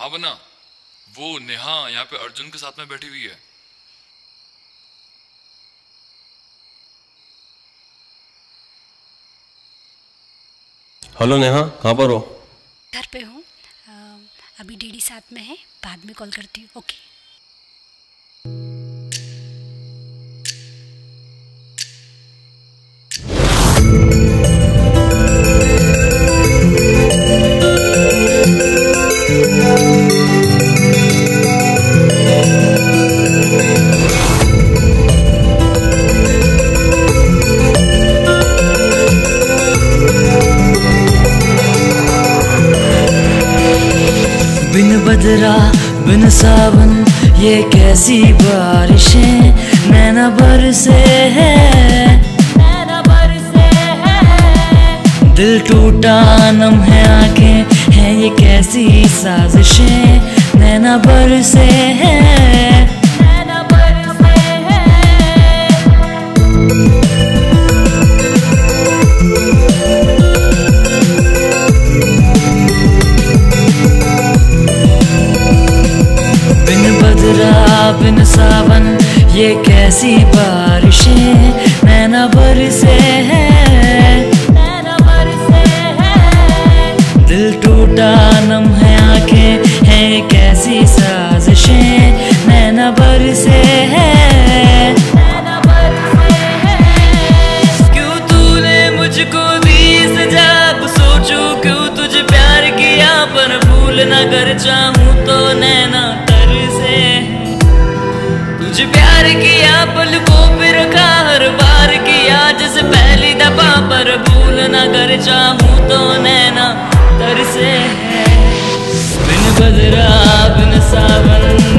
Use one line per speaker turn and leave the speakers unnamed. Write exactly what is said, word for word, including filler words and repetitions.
भावना, वो नेहा यहाँ पे अर्जुन के साथ में बैठी हुई है।
हेलो नेहा, कहाँ पर हो?
घर पे हूँ, अभी डीडी साथ में है, बाद में कॉल करती हूँ। ओके।
बिन बदरा बिन सावन ये कैसी बारिशें नैना बरसे है, नैना बरसे है। दिल टूटा नम है आंखें हैं ये कैसी साजिशें नैना बरसे है, नैना बरसे है। बिन सावन ये कैसी बारिशें नैना बरसे है, नैना बरसे है। दिल टूटा नम है आंखें हैं कैसी साजिशें नैना बरसे है, नैना बरसे है। क्यों तूने मुझको दी सजा, अब सोचूं क्यों तुझे प्यार किया, पर भूल ना कर चाहूं तो नैना तरसे। तुझे प्यार किया पलकों पे रखा हर बार किया जैसे पहली दफा, पर भूल ना कर चाहूं तो नैना तरसे है। बिन बदरा बिन सावन